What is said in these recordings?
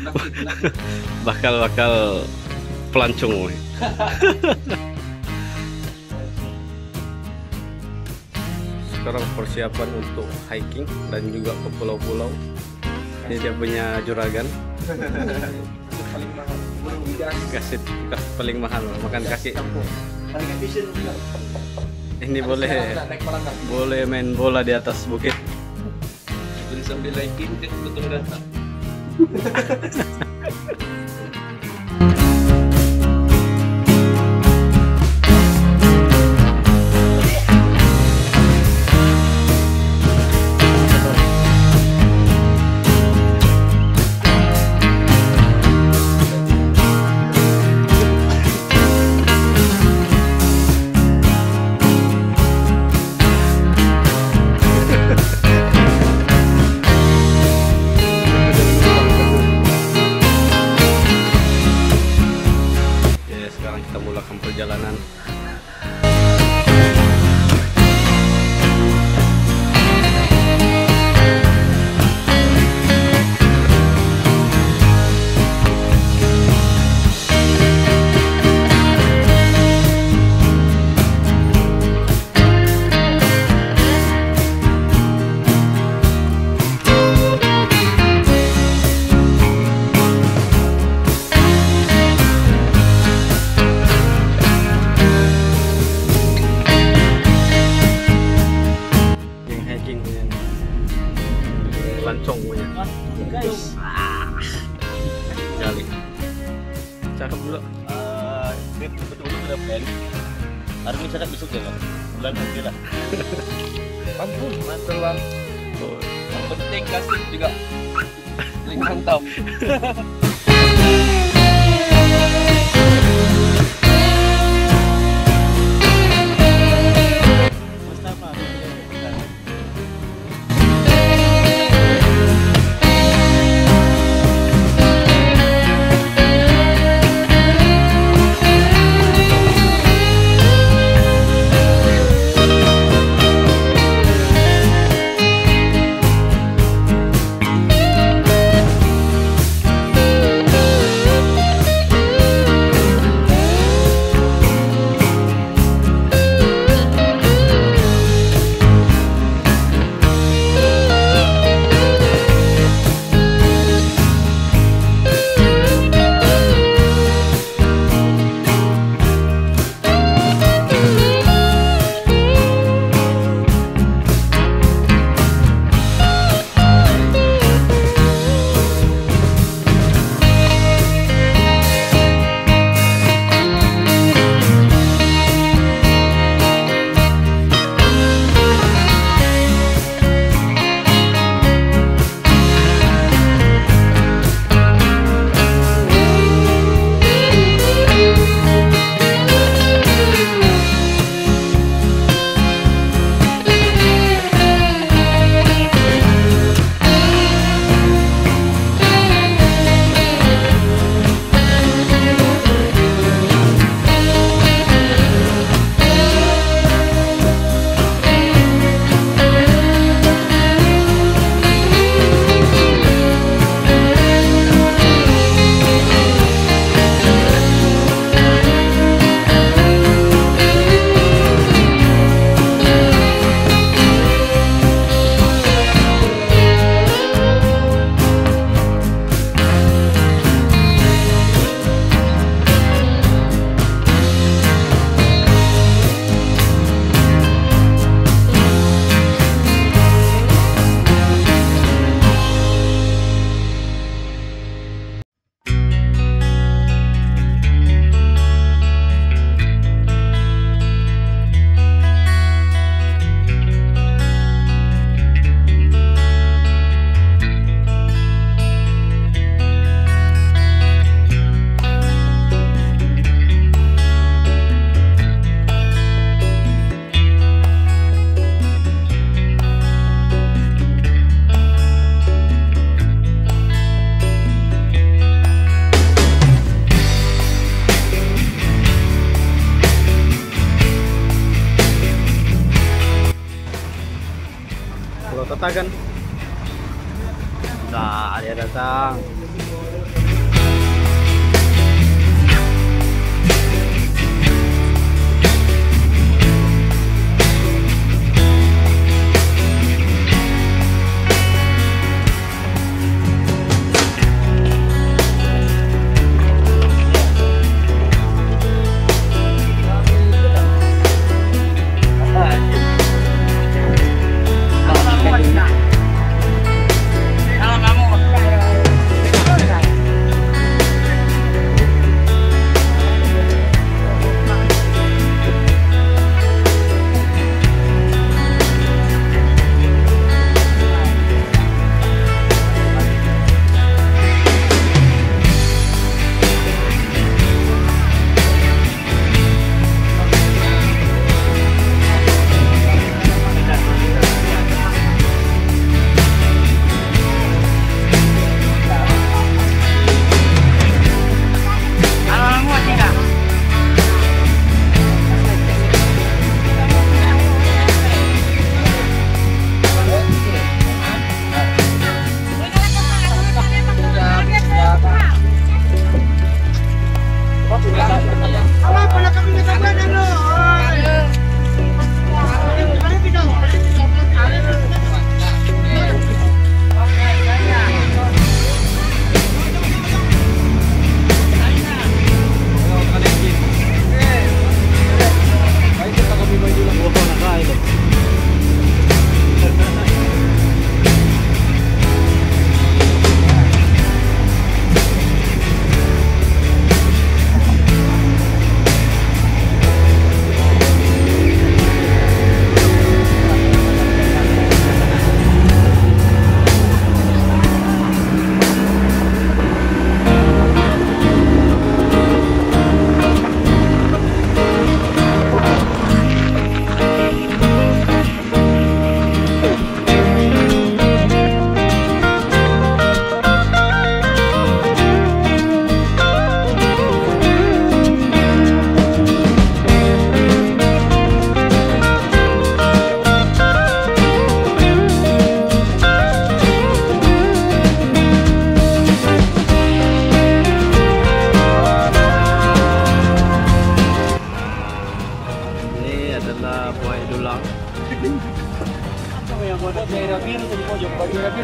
bakal pelancong. Sekarang persiapan untuk hiking dan juga ke pulau-pulau. Ini dia punya juragan. Paling mahal. Kasih paling mahal makan kaki. Paling efisien juga. Ini boleh main bola di atas bukit. Sambil hiking ke betul datang. Perjalanan. Lancong punya. Guys. Jali. Cakep dulu. Betul-betul sudah plan. Hari ini saya besok jalan. Bulan nanti lah. Ampun, mantul bang. Oh. Yang penting kasih juga paling mantap. Pulau Tatagan. Nah, dia datang.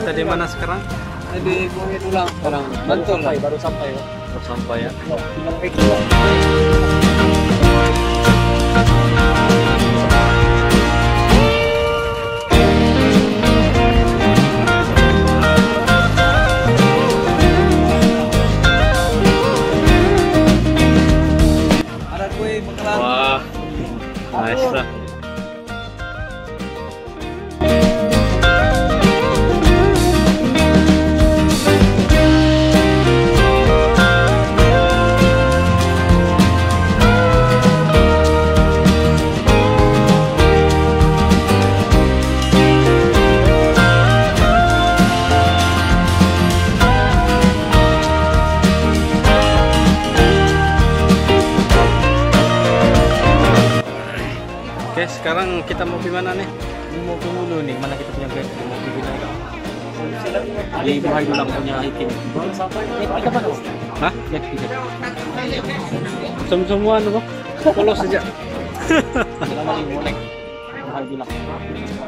Kita di mana sekarang? Di Bumi Tulang sekarang. Baru sampai. Baru sampai ya. Tinggal kayak gitu. Ada kue bakalan. Wah, nice lah. Oke, sekarang kita mau di mana nih? Ini mau ke Hulu nih, mana kita punya guide? Mau ke Hulu. Di Buhay Dulang punya hiking. Kita apa tuh? Hah? Ya, kita. Semua anu, polos saja. Kita mau di Molek. Buhay Dulang.